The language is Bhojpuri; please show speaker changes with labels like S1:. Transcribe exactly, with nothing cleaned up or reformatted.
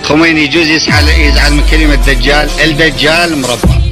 S1: خميني يجوز يزعل يزعل من كلمة دجال، الدجال مربع.